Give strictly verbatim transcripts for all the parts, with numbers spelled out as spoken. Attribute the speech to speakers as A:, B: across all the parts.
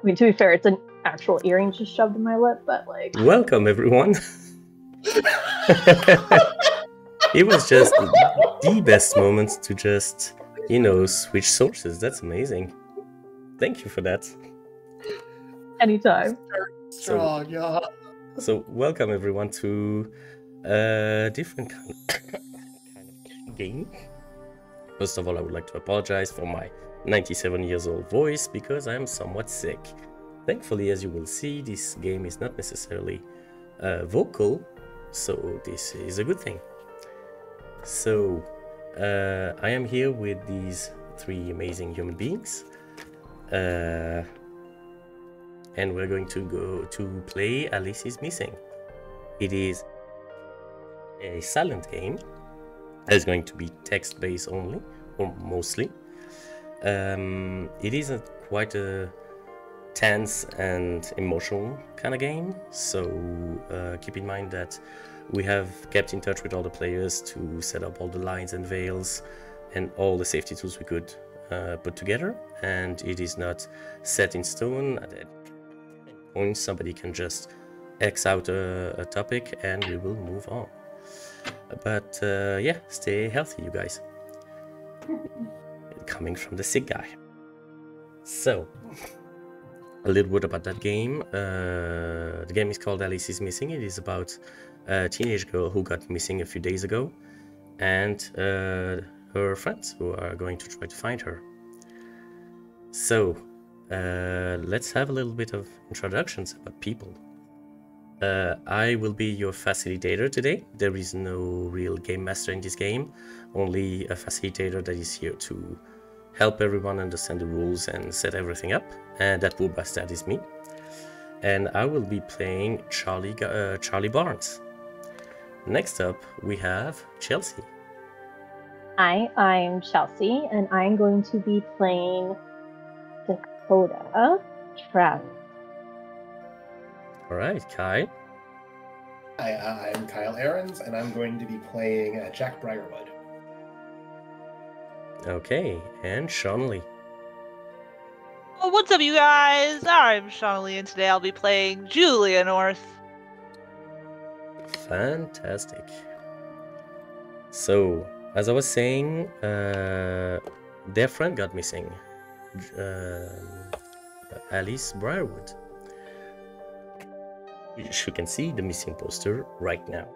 A: I mean, to be fair, it's an actual earring just shoved in my lip, but like...
B: Welcome, everyone. It was just the best moment to just, you know, switch sources. That's amazing. Thank you for that.
A: Anytime.
C: Strong, yeah.
B: So, welcome everyone to a different kind of, kind of game. First of all, I would like to apologize for my ninety-seven years old voice because I'm somewhat sick. Thankfully, as you will see, this game is not necessarily uh, vocal, so this is a good thing. So, uh, I am here with these three amazing human beings. Uh, and we're going to go to play Alice is Missing. It is a silent game. It's going to be text-based only, or mostly. Um, it is a, quite a tense and emotional kind of game, so uh, keep in mind that we have kept in touch with all the players to set up all the lines and veils and all the safety tools we could uh, put together, and it is not set in stone. At any point somebody can just X out a, a topic and we will move on. But uh, yeah, stay healthy, you guys. Coming from the sick guy. So, a little word about that game. Uh, the game is called Alice is Missing. It is about a teenage girl who got missing a few days ago and uh, her friends who are going to try to find her. So, uh, let's have a little bit of introductions about people. Uh, I will be your facilitator today. There is no real game master in this game, only a facilitator that is here to help everyone understand the rules and set everything up, and that Bull Bastard is me. And I will be playing Charlie, uh, Charlie Barnes. Next up, we have Chelsea.
A: Hi, I'm Chelsea, and I'm going to be playing Dakota Travis.
B: All right, Kai.
C: Hi, I'm Kyle Ahrens, and I'm going to be playing uh, Jack Briarwood.
B: Okay, and Sean Lee.
D: Oh, what's up, you guys? I'm Sean Lee, and today I'll be playing Julia North.
B: Fantastic. So, as I was saying, uh, their friend got missing. Uh, Alice Briarwood. You can see the missing poster right now.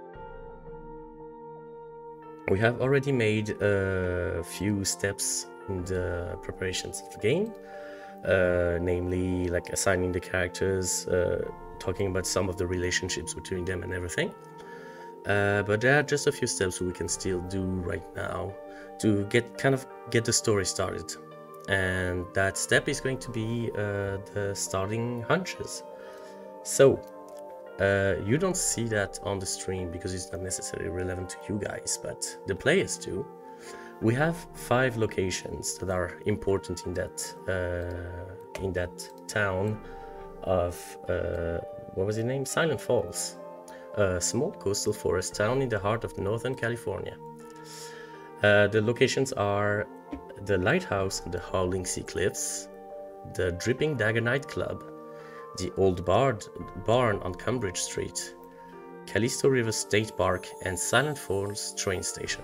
B: We have already made a few steps in the preparations of the game, uh, namely like assigning the characters, uh, talking about some of the relationships between them and everything. Uh, but there are just a few steps we can still do right now to get kind of get the story started. And that step is going to be uh, the starting hunches. So, Uh, you don't see that on the stream because it's not necessarily relevant to you guys, but the players do. We have five locations that are important in that uh, in that town of uh, what was the name? Silent Falls, a small coastal forest town in the heart of Northern California. Uh, the locations are the Lighthouse and the Howling Sea Cliffs, the Dripping Dagger Nightclub, the Old Bard Barn on Cambridge Street, Callisto River State Park, and Silent Falls train station.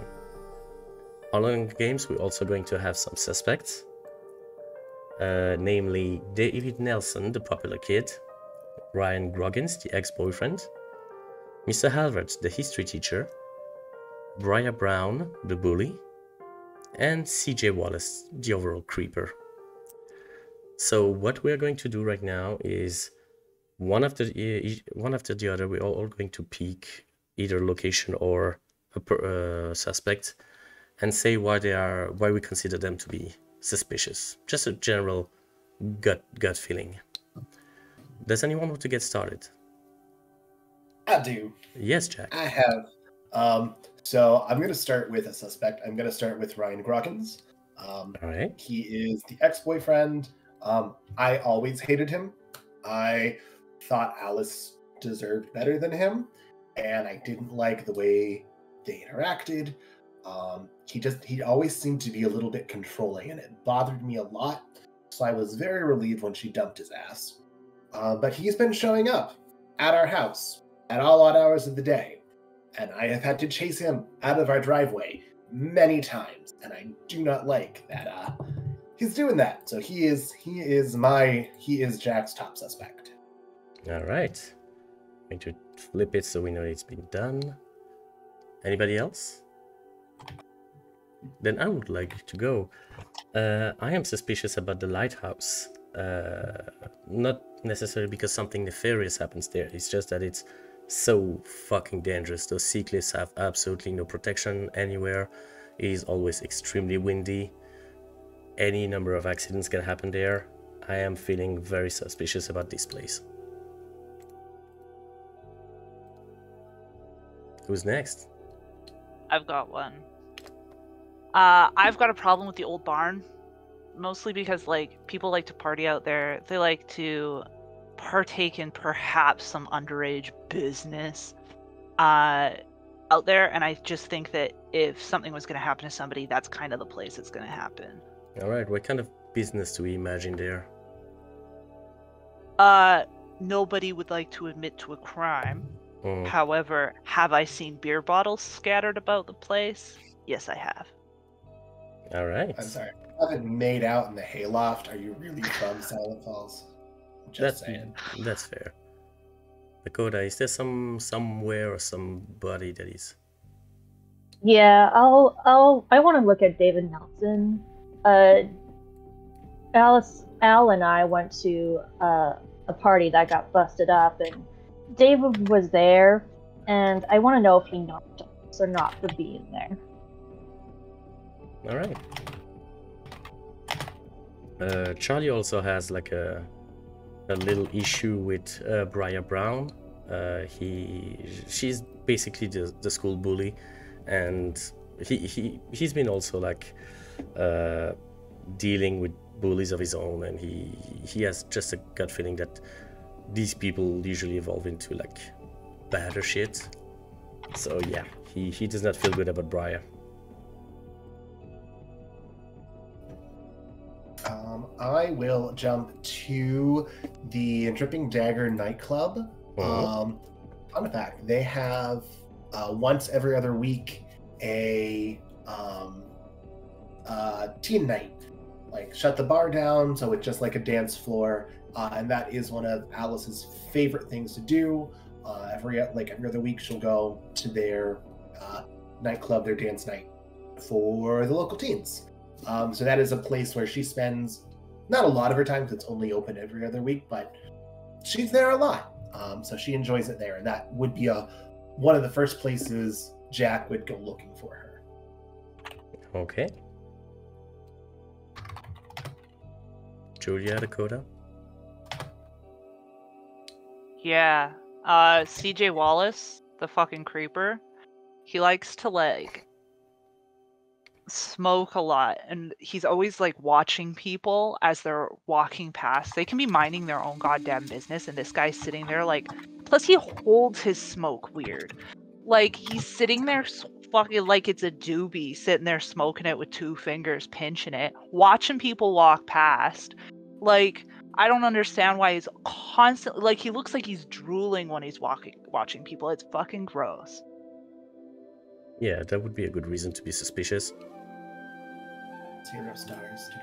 B: Along the games, we're also going to have some suspects, uh, namely David Nelson, the popular kid, Ryan Groggins, the ex-boyfriend, Mister Halvard, the history teacher, Briar Brown, the bully, and C J Wallace, the overall creeper. So what we are going to do right now is one after one after the other, we're all, all going to pick either location or a uh, suspect and say why they are, why we consider them to be suspicious. Just a general gut gut feeling. Does anyone want to get started?
C: I do.
B: Yes, Jack.
C: I have. Um, so I'm going to start with a suspect. I'm going to start with Ryan Groggins. Um,
B: all right.
C: He is the ex-boyfriend. Um, I always hated him. I thought Alice deserved better than him, and I didn't like the way they interacted. Um, he just he always seemed to be a little bit controlling, and it bothered me a lot. so I was very relieved when she dumped his ass. Uh, but he's been showing up at our house at all odd hours of the day, and I have had to chase him out of our driveway many times, and I do not like that uh, he's doing that. So he is he is my he is Jack's top suspect.
B: All right. I'm going to flip it so we know it's been done. Anybody else? Then I would like to go. Uh, I am suspicious about the lighthouse. Uh, not necessarily because something nefarious happens there. It's just that it's so fucking dangerous. Those sea cliffs have absolutely no protection anywhere. It is always extremely windy. Any number of accidents can happen there. I am feeling very suspicious about this place. Who's next?
D: I've got one. Uh, I've got a problem with the old barn. Mostly because, like, people like to party out there. They like to partake in perhaps some underage business uh, out there. And I just think that if something was going to happen to somebody, that's kind of the place it's going to happen.
B: All right, what kind of business do we imagine there?
D: Uh, nobody would like to admit to a crime.
B: Mm.
D: However, have I seen beer bottles scattered about the place? Yes, I have.
B: All right.
C: I'm sorry. I haven't made out in the hayloft. Are you really from Silent Falls? Just
B: That's
C: saying.
B: that's fair. Dakota, is there some somewhere or somebody that is?
A: Yeah, I'll I'll I want to look at David Nelson. Uh, Alice, Al, and I went to uh, a party that got busted up, and David was there, and I want to know if he knocked us or not for being there.
B: All right. Uh, Charlie also has like a a little issue with uh, Briar Brown. Uh, he she's basically the the school bully, and he he he's been also like uh, dealing with bullies of his own, and he he has just a gut feeling that these people usually evolve into like badder shit. So yeah, he he does not feel good about Briar.
C: Um, I will jump to the Dripping Dagger nightclub.
B: Mhm.
C: Um, fun fact: they have uh, once every other week a um, uh, teen night. Like shut the bar down, so it's just like a dance floor, uh, and that is one of Alice's favorite things to do. Uh, every like every other week, she'll go to their uh, nightclub, their dance night for the local teens. Um, so that is a place where she spends not a lot of her time because it's only open every other week, but she's there a lot. Um, so she enjoys it there, and that would be a one of the first places Jack would go looking for her.
B: Okay. Julia, Dakota.
D: Yeah. Uh, C J Wallace, the fucking creeper, he likes to, like, smoke a lot, and he's always, like, watching people as they're walking past. They can be minding their own goddamn business, and this guy's sitting there, like, plus he holds his smoke weird. Like, he's sitting there s- fucking like it's a doobie, sitting there smoking it with two fingers, pinching it, watching people walk past. Like, I don't understand why he's constantly, like, he looks like he's drooling when he's walking, watching people. It's fucking gross.
B: Yeah, that would be a good reason to be suspicious.
C: Zero stars, do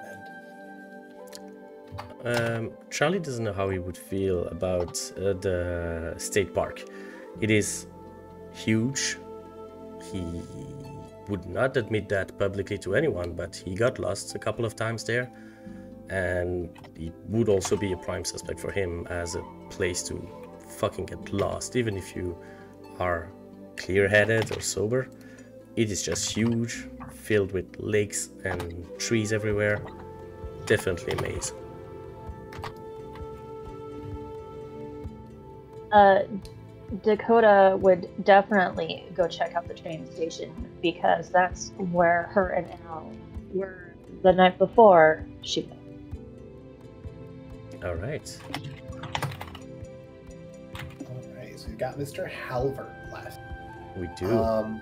C: not recommend.
B: Um, Charlie doesn't know how he would feel about uh, the state park. It is huge. He would not admit that publicly to anyone, but he got lost a couple of times there. And it would also be a prime suspect for him as a place to fucking get lost, even if you are clear-headed or sober. It is just huge, filled with lakes and trees everywhere. Definitely a maze.
A: Uh, Dakota would definitely go check out the train station because that's where her and Al were the night before she went.
B: All right.
C: All right, so we've got Mister Halvert left.
B: We do.
C: Um,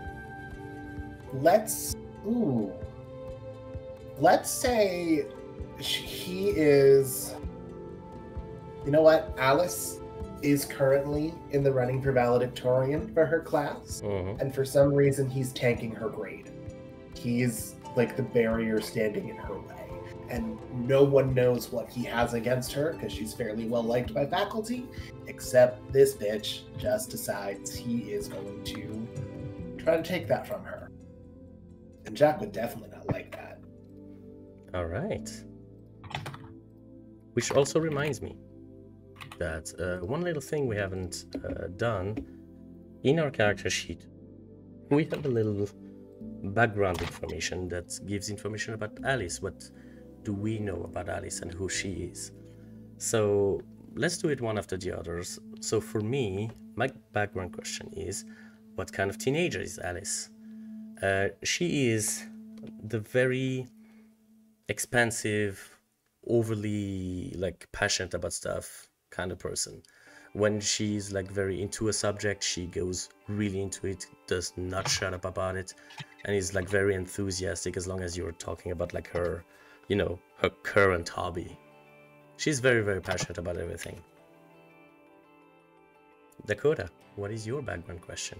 C: let's ooh, let's say she, he is. You know what? Alice is currently in the running for valedictorian for her class,
B: Mhm.
C: and for some reason he's tanking her grade. He's like the barrier standing in her way, and no one knows what he has against her because she's fairly well liked by faculty, except this bitch just decides he is going to try to take that from her. And Jack would definitely not like that.
B: All right. Which also reminds me that uh, one little thing we haven't uh, done in our character sheet, we have a little background information that gives information about Alice. What do we know about Alice and who she is? So let's do it one after the others. So for me, my background question is, what kind of teenager is Alice? Uh, she is the very expansive, overly like passionate about stuff kind of person. When she's like very into a subject, she goes really into it, does not shut up about it, and is like very enthusiastic as long as you're talking about like her, you know, her current hobby. She's very, very passionate about everything. Dakota, what is your background question?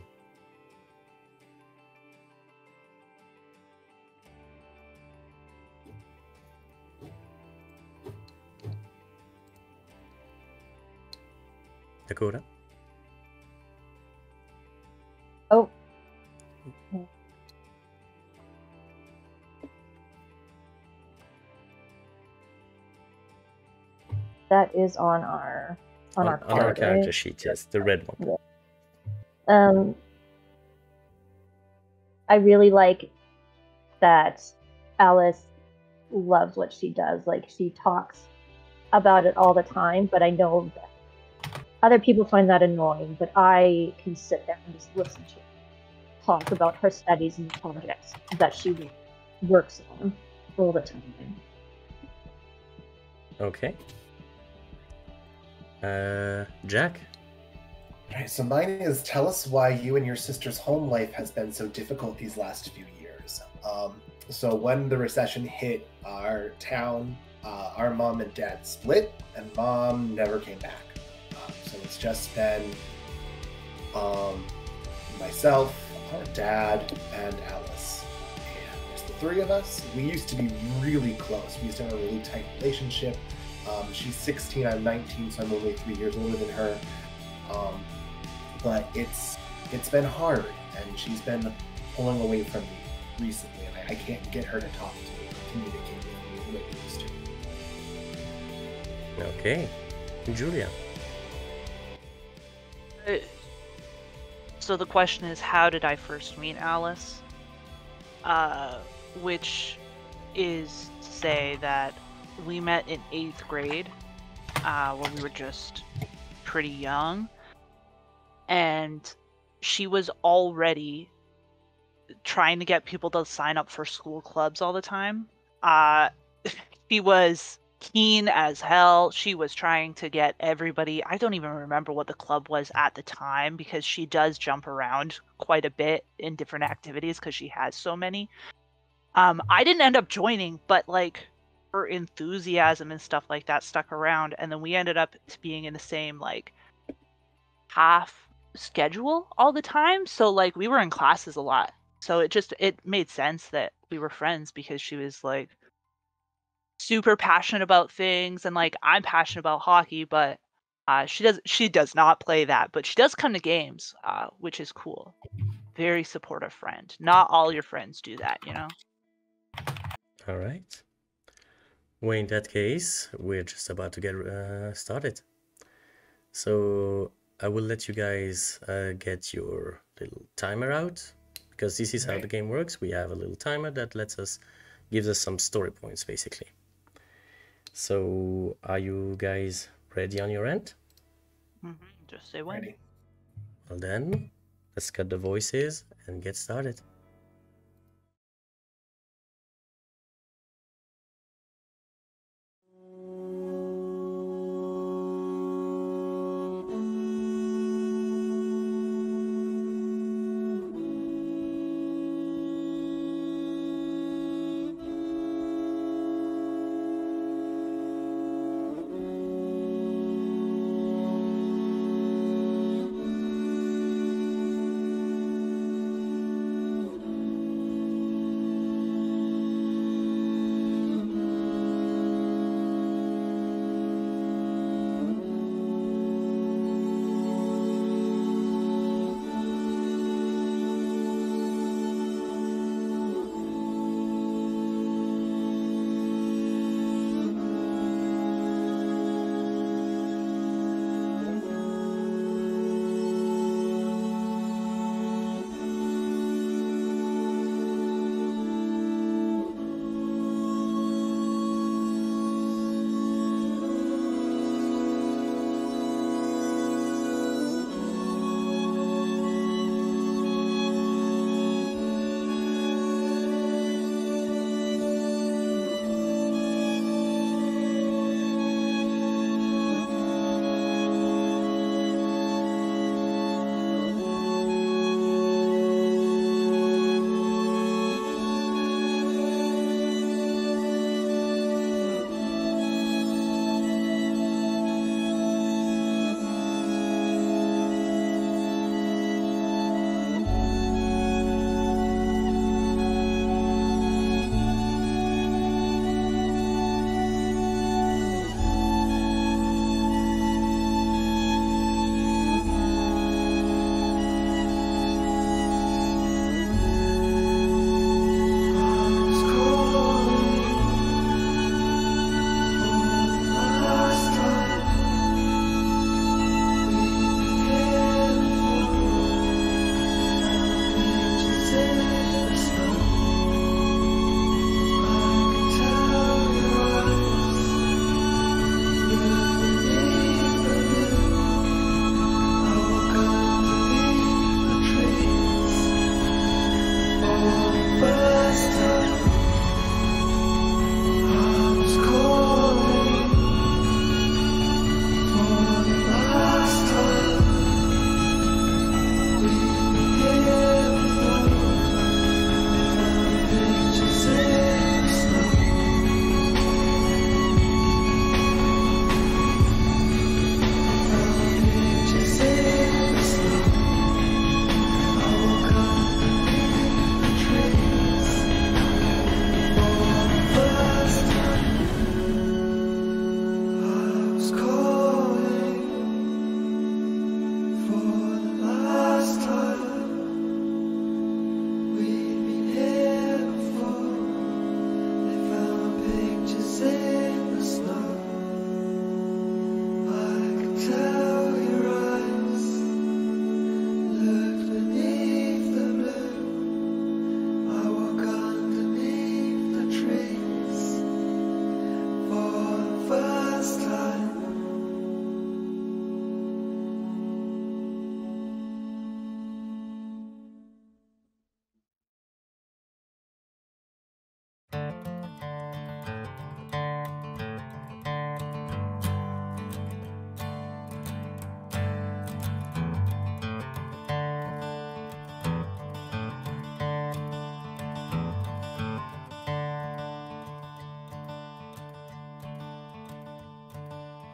B: Dakota?
A: Oh. That is on our on,
B: On,
A: our,
B: on
A: card,
B: our character
A: right?
B: sheet, yes, the red one.
A: Yeah. Um, I really like that Alice loves what she does. Like, she talks about it all the time, but I know that other people find that annoying, but I can sit there and just listen to her talk about her studies and projects that she works on all the time.
B: Okay. Uh, Jack?
C: Okay, so mine is, tell us why you and your sister's home life has been so difficult these last few years. Um, so when the recession hit our town, uh, our mom and dad split, and mom never came back. Um, so it's just been um, myself, our dad, and Alice. And there's the three of us. We used to be really close. We used to have a really tight relationship. Um, she's sixteen, I'm nineteen, so I'm only three years older than her. Um, but it's it's been hard, and she's been pulling away from me recently, and I, I can't get her to talk to me, communicate with me the way we used to.
B: Okay. Julia?
D: Uh, So the question is, how did I first meet Alice? Uh, which is to say that we met in eighth grade, uh, when we were just pretty young, and she was already trying to get people to sign up for school clubs all the time. Uh, she was keen as hell. She was trying to get everybody. I don't even remember what the club was at the time, because she does jump around quite a bit in different activities because she has so many. Um, I didn't end up joining, but like her enthusiasm and stuff like that stuck around, and then we ended up being in the same like half schedule all the time. So like we were in classes a lot. So it just it made sense that we were friends, because she was like super passionate about things, and like I'm passionate about hockey, but uh, she does she does not play that, but she does come to games, uh, which is cool. Very supportive friend. Not all your friends do that, you know.
B: All right. Well, in that case, we're just about to get uh, started. So I will let you guys uh, get your little timer out, because this is how
C: Right.
B: the game works. We have a little timer that lets us, gives us some story points, basically. So are you guys ready on your end?
D: Mm-hmm. Just say when.
C: Ready?
B: Well then, let's cut the voices and get started.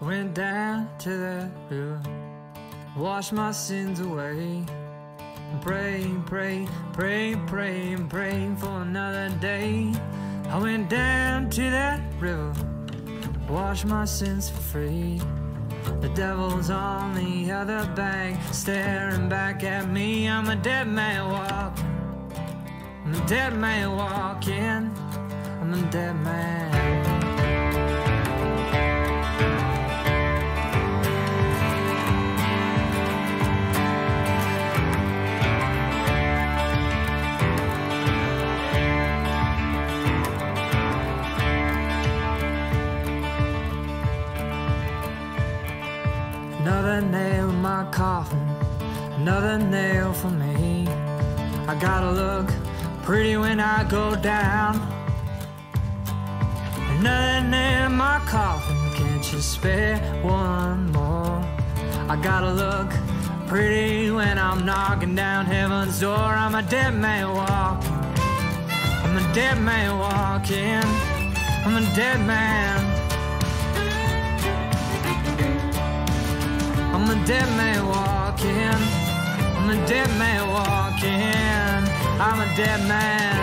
E: went down to that river, washed my sins away. Pray, pray, pray, pray, and pray for another day. I went down to that river, washed my sins for free. The devil's on the other bank, staring back at me. I'm a dead man walking, I'm a dead man walking, I'm a dead man. Another nail in my coffin, another nail for me. I gotta look pretty when I go down. Another nail in my coffin, can't you spare one more? I gotta look pretty when I'm knocking down heaven's door. I'm a dead man walking, I'm a dead man walking, I'm a dead man. I'm a dead man walking, I'm a dead man walking, I'm a dead man.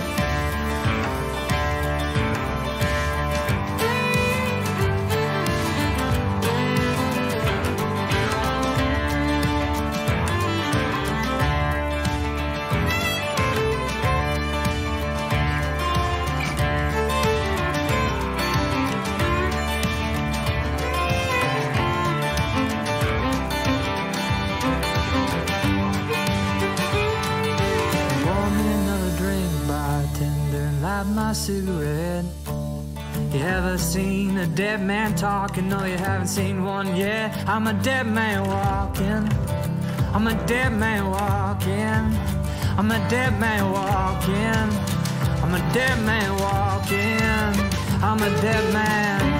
E: My cigarette. You ever seen a dead man talking? No, you haven't seen one yet. I'm a dead man walking, I'm a dead man walking, I'm a dead man walking, I'm a dead man walking, I'm a dead man.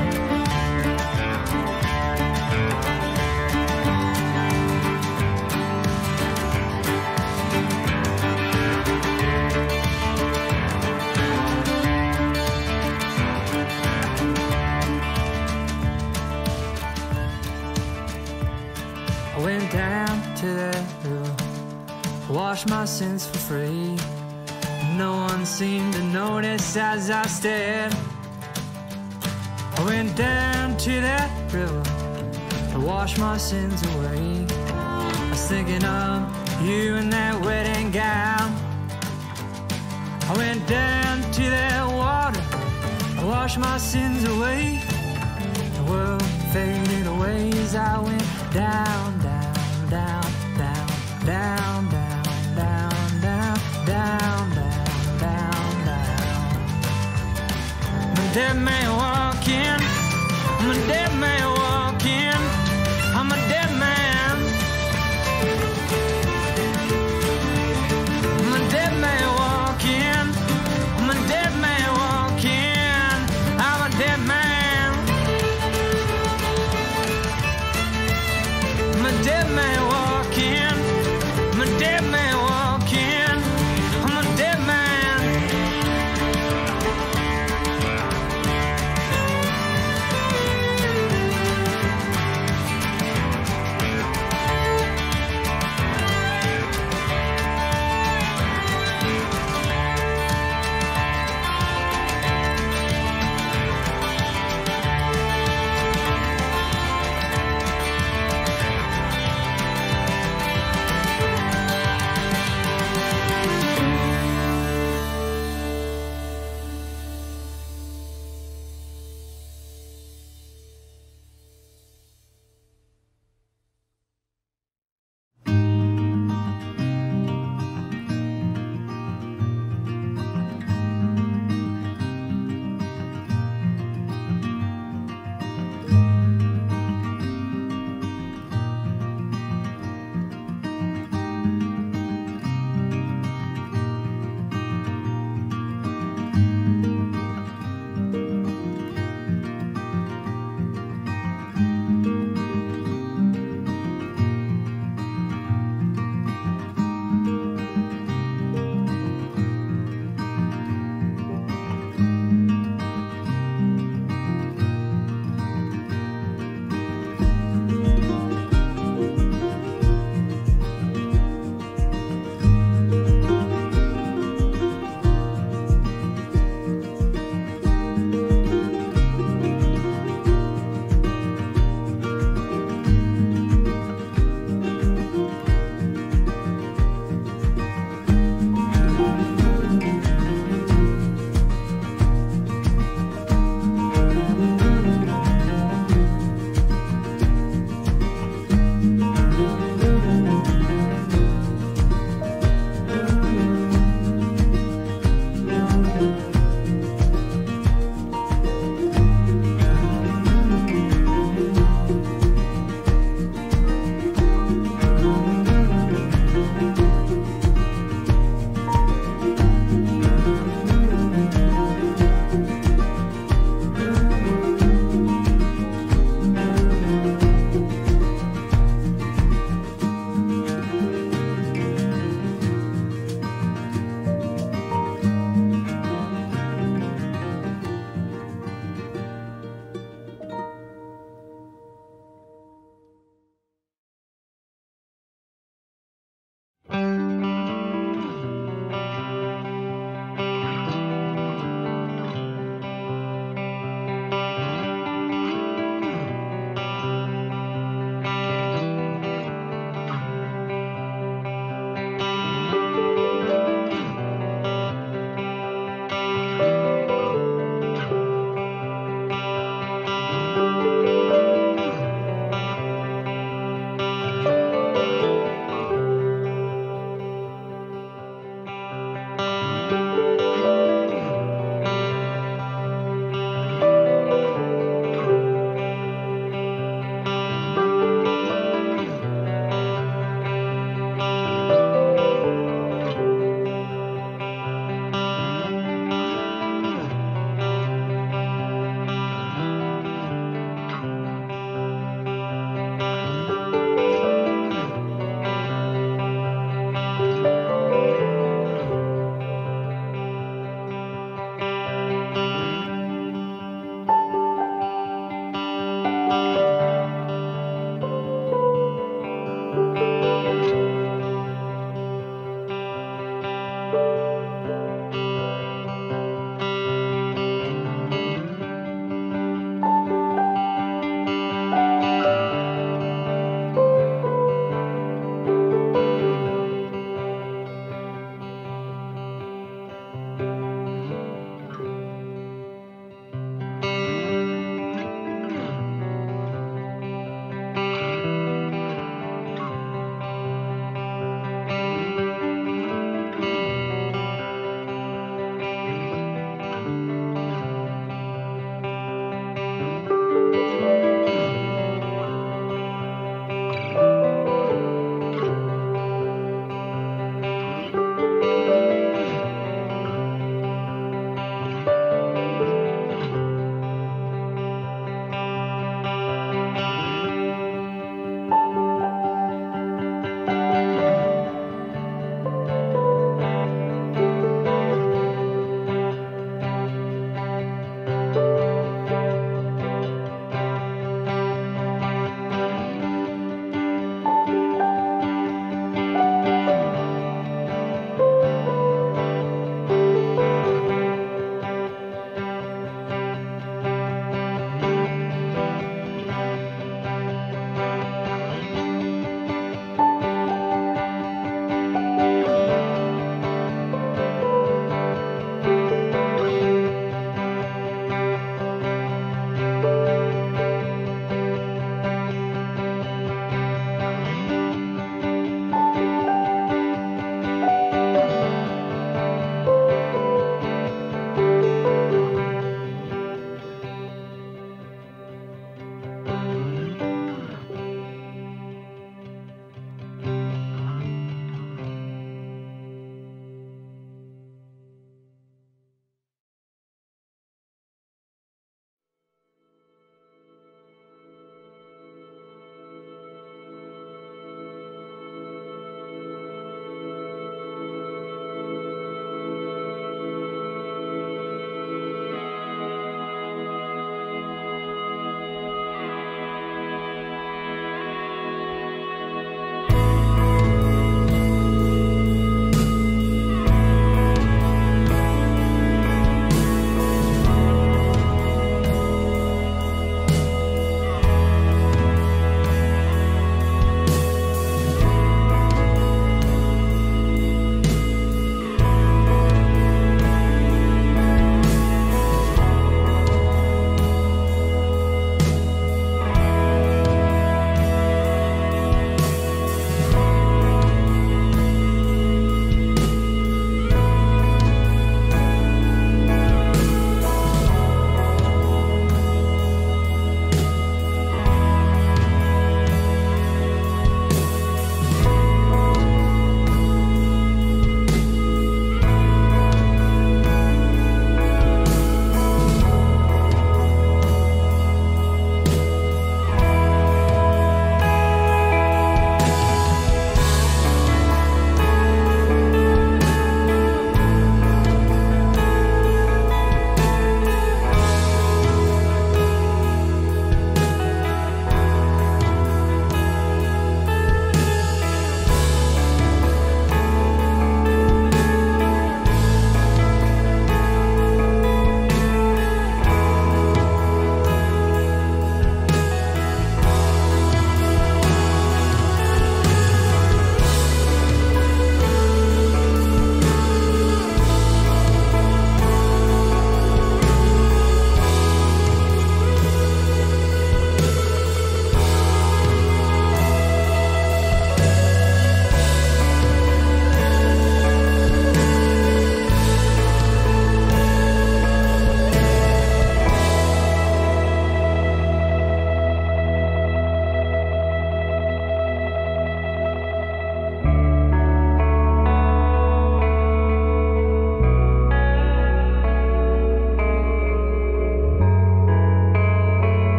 E: Went down to that river, washed my sins for free. No one seemed to notice as I stared. I went down to that river, I washed my sins away. I was thinking of you in that wedding gown. I went down to that water, I washed my sins away. The world faded away as I went down, down, down, down, down, down, down, down, down, down, down. I'm a dead man walking, I'm a dead man walking, I'm a dead man. I'm a dead man walking, I'm a dead man walking, I'm a dead man. I'm a dead man walking, I'm a dead man walking, I'm a dead man.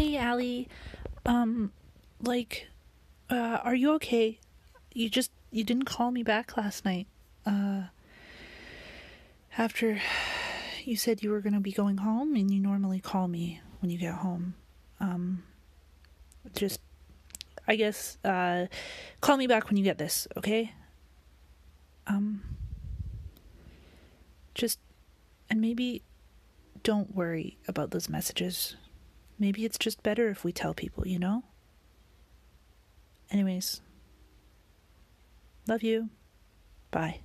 F: Hey, Allie. Um, like, uh, are you okay? You just, you didn't call me back last night. Uh, after you said you were gonna be going home, and you normally call me when you get home. Um, just, I guess, uh, call me back when you get this, okay? Um, just, and maybe don't worry about those messages. Maybe it's just better if we tell people, you know? Anyways, love you. Bye.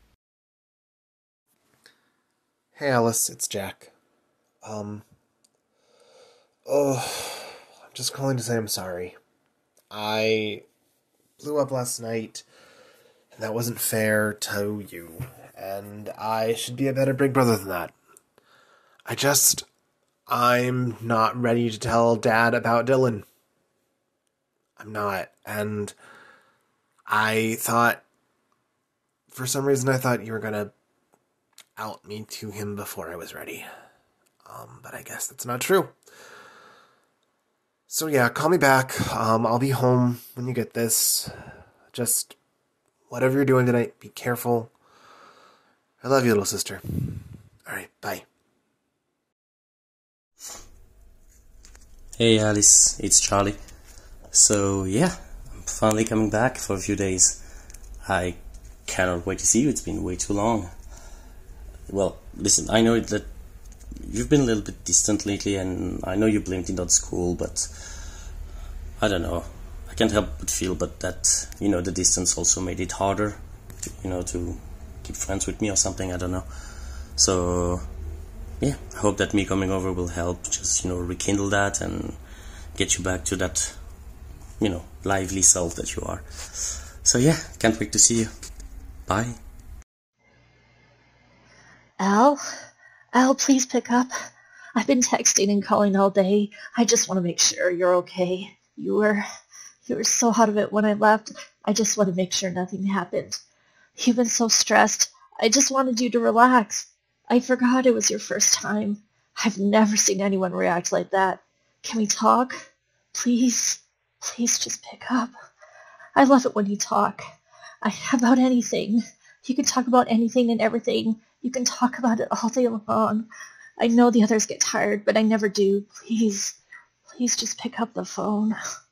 G: Hey Alice, it's Jack. Um, oh, I'm just calling to say I'm sorry. I blew up last night, and that wasn't fair to you, and I should be a better big brother than that. I just, I'm not ready to tell Dad about Dylan. I'm not, and I thought, for some reason I thought you were gonna out me to him before I was ready. Um, but I guess that's not true. So yeah, call me back. Um, I'll be home when you get this. Just, whatever you're doing tonight, be careful. I love you, little sister. Alright, bye.
B: Hey Alice, it's Charlie. So yeah, I'm finally coming back for a few days. I cannot wait to see you, it's been way too long. Well, listen, I know that you've been a little bit distant lately, and I know you blinked in school, but I don't know. I can't help but feel but that, you know, the distance also made it harder to, you know, to keep friends with me or something, I don't know. So, yeah, I hope that me coming over will help just, you know, rekindle that and get you back to that, you know, lively self that you are. So yeah, can't wait to see you. Bye.
A: Al? Al, please pick up. I've been texting and calling all day. I just want to make sure you're okay. You were... You were so out of it when I left. I just want to make sure nothing happened. You've been so stressed. I just wanted you to relax. I forgot it was your first time. I've never seen anyone react like that. Can we talk? Please? Please just pick up. I love it when you talk. I, about anything. You can talk about anything and everything. You can talk about it all day long. I know the others get tired, but I never do. Please, please just pick up the phone.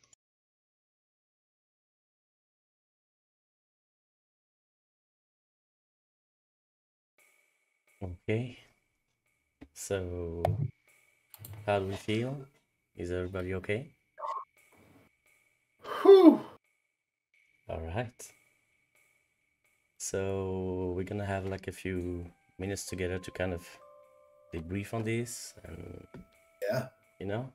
B: Okay. So, how do we feel? Is everybody okay?
C: Whew.
B: Alright. So, we're gonna have like a few minutes together to kind of debrief on this and,
C: Yeah.
B: you know?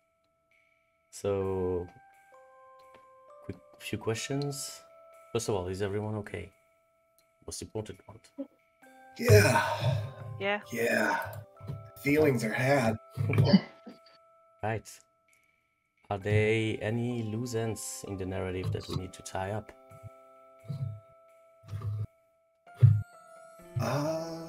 B: So, quick few questions. First of all, is everyone okay? Most important one.
C: Yeah.
D: Yeah.
C: Yeah. Feelings are had.
B: Right. Are there any loose ends in the narrative that we need to tie up?
C: Uh,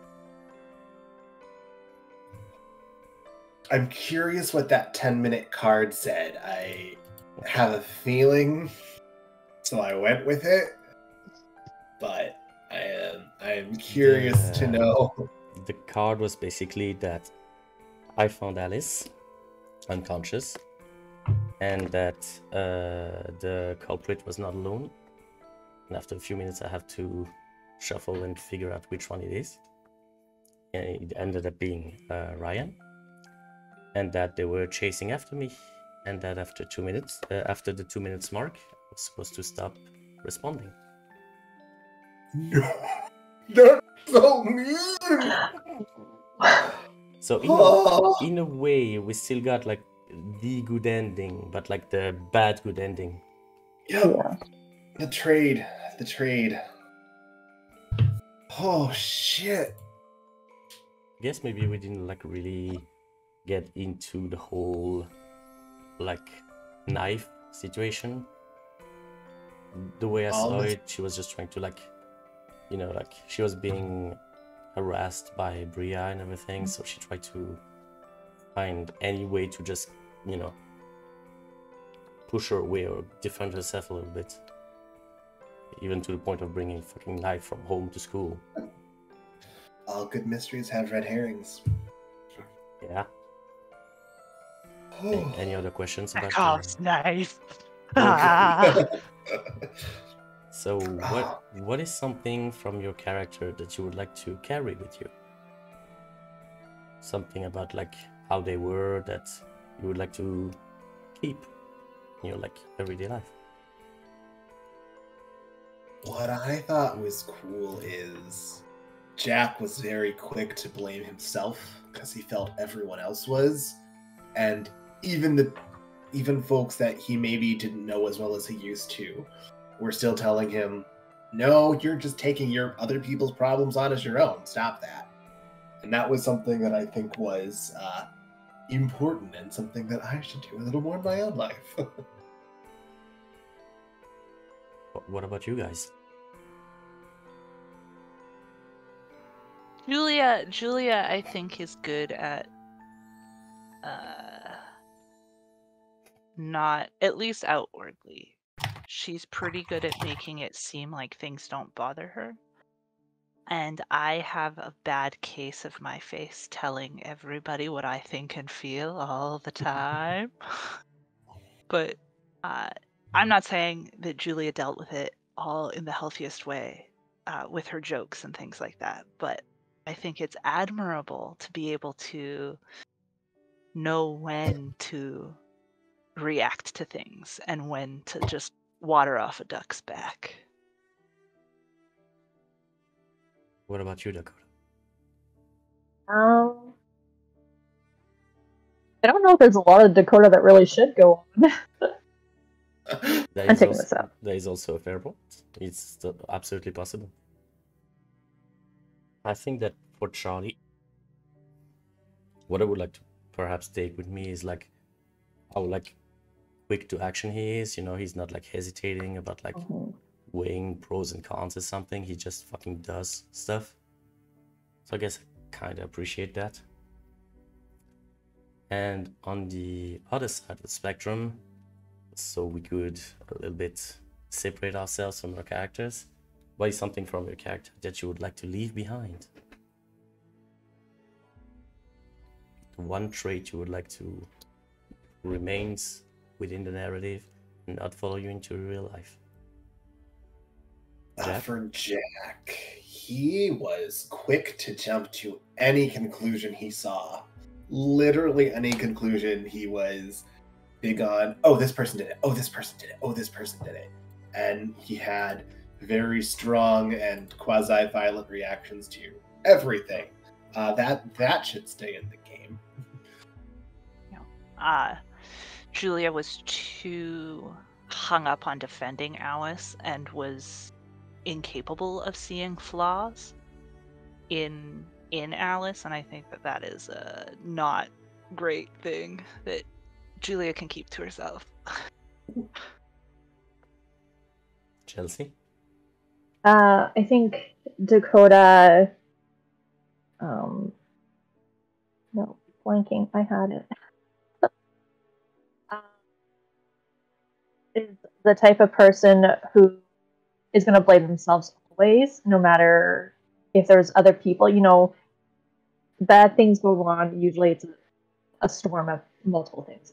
C: I'm curious what that ten minute card said. I have a feeling, so I went with it. But I am I'm curious
B: The-
C: to know.
B: The card was basically that I found Alice unconscious, and that uh, the culprit was not alone. And after a few minutes, I have to shuffle and figure out which one it is. And it ended up being uh, Ryan, and that they were chasing after me, and that after two minutes, uh, after the two minutes mark, I was supposed to stop responding.
C: No, that's so mean.
B: So in
C: Oh.
B: a, in a way, we still got like the good ending, but like the bad good ending.
C: Yep. The trade. The trade. Oh shit.
B: I guess maybe we didn't like really get into the whole like knife situation. The way I
C: All
B: saw
C: this-
B: it, she was just trying to like, you know, like she was being harassed by Bria and everything, so she tried to find any way to just you know, push her away or defend herself a little bit. Even to the point of bringing fucking knife from home to school.
C: All good mysteries have red herrings.
B: Yeah. Any, any other questions about
D: Chekhov's knife.
C: Okay.
B: So what what is something from your character that you would like to carry with you? Something about like how they were that you would like to keep in your like everyday life?
C: What I thought was cool is Jack was very quick to blame himself because he felt everyone else was, and even the even folks that he maybe didn't know as well as he used to were still telling him, "No, you're just taking your other people's problems on as your own. Stop that." And that was something that I think was uh, important and something that I should do a little more in my own life.
B: What about you guys?
D: Julia, Julia, I think is good at, uh, not, at least outwardly. She's pretty good at making it seem like things don't bother her. And I have a bad case of my face telling everybody what I think and feel all the time. But uh, I'm not saying that Julia dealt with it all in the healthiest way uh, with her jokes and things like that. But I think it's admirable to be able to know when to react to things and when to just water off a duck's back.
B: What about you, Dakota?
A: Um, I don't know if there's a lot of Dakota that really should go on.
B: There
A: I'm
B: is
A: taking
B: also,
A: this out.
B: there is also a fair point. It's still absolutely possible. I think that for Charlie, what I would like to perhaps take with me is like how like quick to action he is. You know, he's not like hesitating about like
A: Mhm.
B: weighing pros and cons or something. He just fucking does stuff. So I guess I kind of appreciate that. And on the other side of the spectrum, so we could a little bit separate ourselves from our characters, what is something from your character that you would like to leave behind? One trait you would like to remains within the narrative and not follow you into real life.
C: Uh,
B: Jack?
C: for Jack, he was quick to jump to any conclusion he saw. Literally any conclusion. He was big on, oh, this person did it. Oh, this person did it. Oh, this person did it. And he had very strong and quasi-violent reactions to everything. Uh, that that should stay in the game.
D: Uh, Julia was too hung up on defending Alice and was incapable of seeing flaws in in Alice, and I think that that is a not great thing that Julia can keep to herself.
B: Chelsea?
A: Uh, I think Dakota. Um, no, blanking. I had it. um, is the type of person who is going to blame themselves always, no matter if there's other people. You know, bad things go on. Usually, it's a, a storm of multiple things.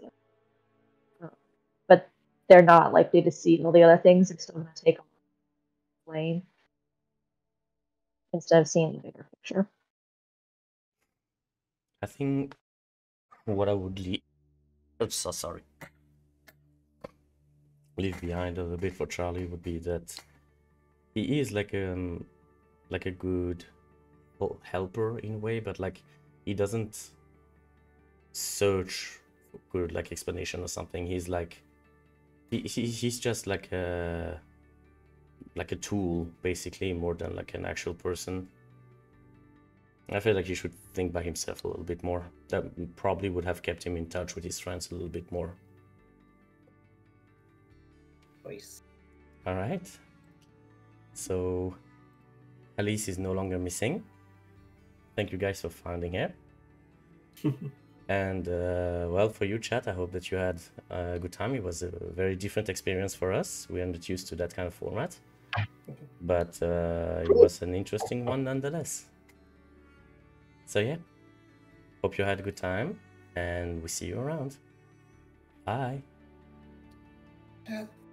A: But they're not likely to see all the other things. They're still going to take blame instead of seeing the bigger picture.
B: I think what I would leave, I'm so sorry, leave behind a little bit for Charlie would be that he is like um like a good helper in a way, but like he doesn't search for good like explanation or something. He's like he, he he's just like a like a tool basically, more than like an actual person. I feel like he should think by himself a little bit more. That probably would have kept him in touch with his friends a little bit more.
C: Nice.
B: All right. So Alice is no longer missing. Thank you guys for finding her. And uh, well, for you, chat, I hope that you had a good time. It was a very different experience for us. We are not used to that kind of format, but uh, it was an interesting one nonetheless. So yeah, hope you had a good time, and we see you around. Bye.
C: Yeah.